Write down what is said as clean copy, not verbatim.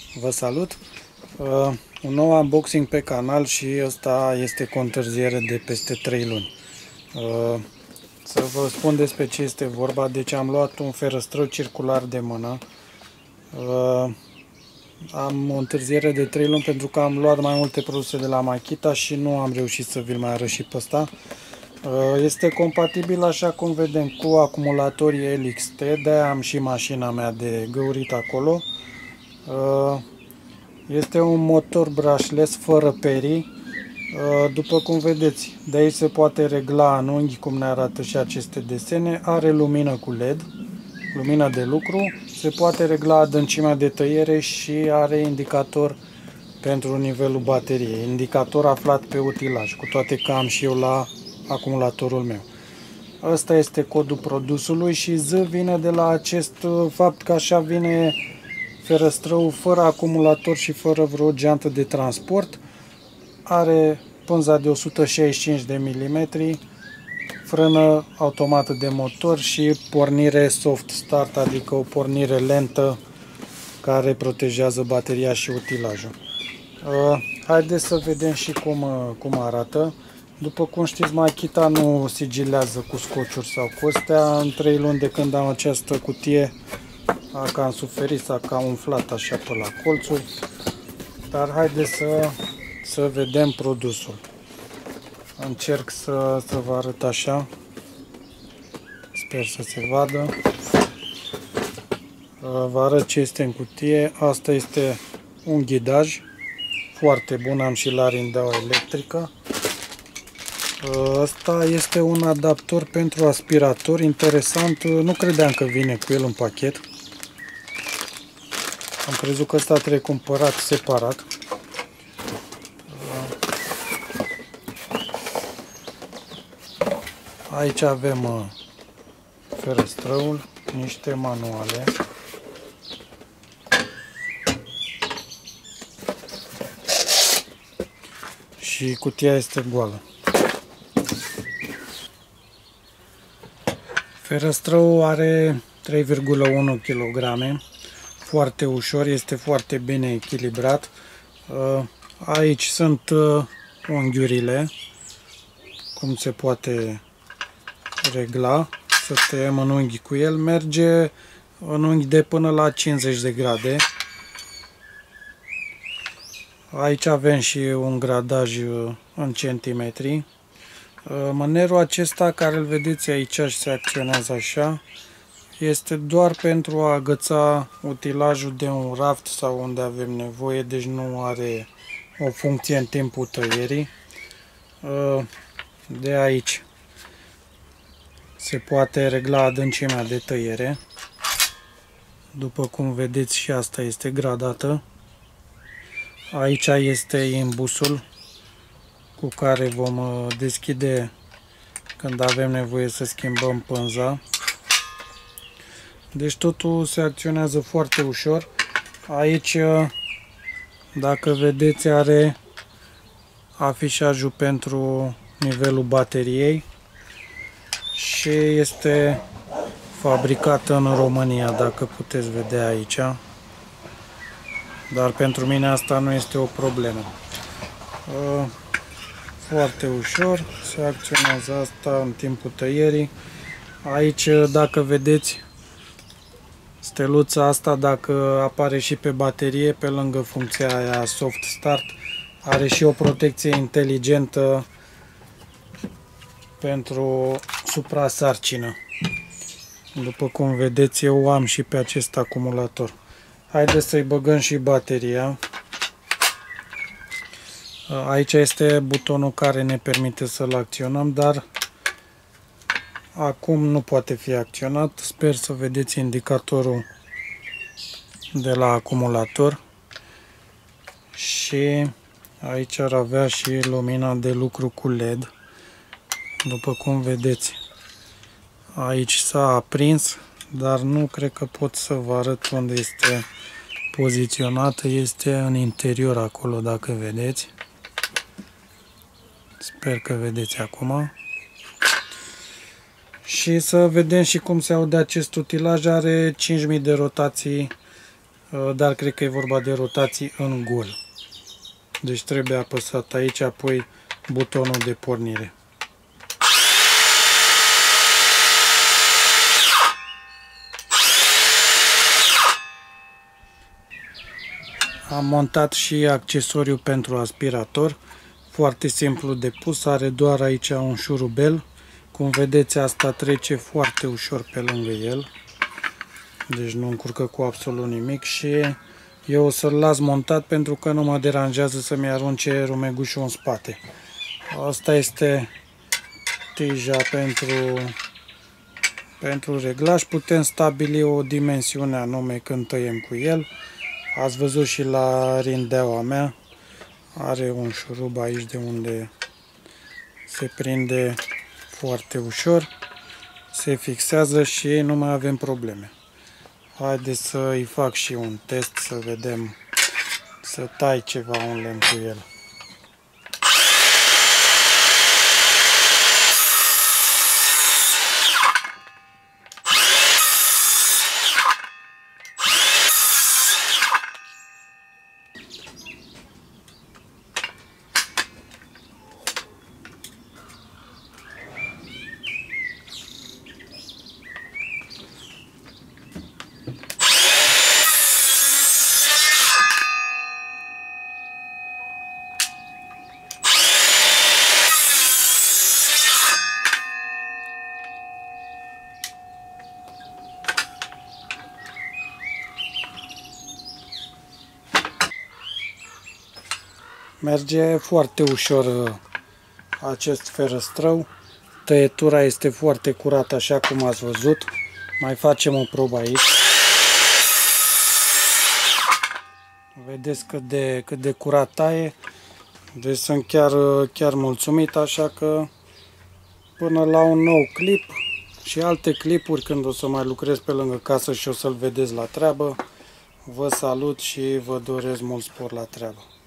Vă salut! Un nou unboxing pe canal și ăsta este cu întârziere de peste 3 luni. Să vă spun despre ce este vorba. Deci am luat un ferăstrău circular de mână. Am o întârziere de 3 luni pentru că am luat mai multe produse de la Makita și nu am reușit să vi-l mai arăt și pe ăsta. Este compatibil, așa cum vedem, cu acumulatorii LXT, de-aia am și mașina mea de găurit acolo. Este un motor brushless fără perii. După cum vedeți, de aici se poate regla în unghi, cum ne arată și aceste desene. Are lumină cu LED, lumină de lucru. Se poate regla adâncimea de tăiere și are indicator pentru nivelul bateriei. Indicator aflat pe utilaj, cu toate că am și eu la acumulatorul meu. Asta este codul produsului și Z vine de la acest fapt că așa vine ferăstrăul, fără acumulator și fără vreo geantă de transport. Are pânza de 165 de mm, frână automată de motor și pornire soft start, adică o pornire lentă care protejează bateria și utilajul. Haideți să vedem și cum arată. După cum știți, Makita nu sigilează cu scociuri sau cu astea. În 3 luni de când am această cutie, a cam suferit, s-a cam umflat așa pe la colțuri. Dar haideți să vedem produsul. Încerc să vă arăt așa. Sper să se vadă. Vă arăt ce este în cutie. Asta este un ghidaj foarte bun, am și la rindeaua electrică. Asta este un adaptor pentru aspirator, interesant, nu credeam că vine cu el în pachet. Am crezut că ăsta trebuie cumpărat separat. Aici avem ferăstrăul, niște manuale. Și cutia este goală. Ferăstrăul are 3,1 kg, foarte ușor, este foarte bine echilibrat. Aici sunt unghiurile, cum se poate regla, să tăiem în unghi cu el. Merge în unghi de până la 50 de grade. Aici avem și un gradaj în centimetri. Mânerul acesta care îl vedeți aici și se acționează așa, este doar pentru a agăța utilajul de un raft sau unde avem nevoie, deci nu are o funcție în timpul tăierii. De aici se poate regla adâncimea de tăiere. După cum vedeți, și asta este gradată. Aici este imbusul cu care vom deschide când avem nevoie să schimbăm pânza. Deci totul se acționează foarte ușor. Aici, dacă vedeți, are afișajul pentru nivelul bateriei și este fabricat în România, dacă puteți vedea aici. Dar pentru mine asta nu este o problemă. Foarte ușor se acționează asta în timpul tăierii. Aici, dacă vedeți, steluța asta, dacă apare și pe baterie, pe lângă funcția aia soft start, are și o protecție inteligentă pentru suprasarcină. După cum vedeți, eu am și pe acest acumulator. Haideți să-i băgăm și bateria. Aici este butonul care ne permite să-l acționăm, dar acum nu poate fi acționat. Sper să vedeți indicatorul de la acumulator. Și aici ar avea și lumina de lucru cu LED. După cum vedeți, aici s-a aprins, dar nu cred că pot să vă arăt unde este poziționată. Este în interior acolo, dacă vedeți. Sper că vedeți acum. Și să vedem și cum se aude acest utilaj. Are 5000 de rotații dar cred că e vorba de rotații în gol. Deci trebuie apăsat aici, apoi butonul de pornire. Am montat și accesoriul pentru aspirator, foarte simplu de pus, are doar aici un șurubel. Cum vedeți, asta trece foarte ușor pe lângă el, deci nu încurcă cu absolut nimic și eu o să-l las montat pentru că nu mă deranjează să-mi arunce rumegușul în spate. Asta este tija pentru reglaj. Putem stabili o dimensiune anume când tăiem cu el. Ați văzut și la rindeaua mea, are un șurub aici de unde se prinde foarte ușor, se fixează și nu mai avem probleme. Haideți să îi fac și un test să vedem, să tai ceva un lemn cu el. Merge foarte ușor acest ferăstrău, tăietura este foarte curată așa cum ați văzut. Mai facem o probă aici. Vedeți cât de curat taie, deci sunt chiar mulțumit, așa că până la un nou clip și alte clipuri când o să mai lucrez pe lângă casă și o să-l vedeți la treabă, vă salut și vă doresc mult spor la treabă.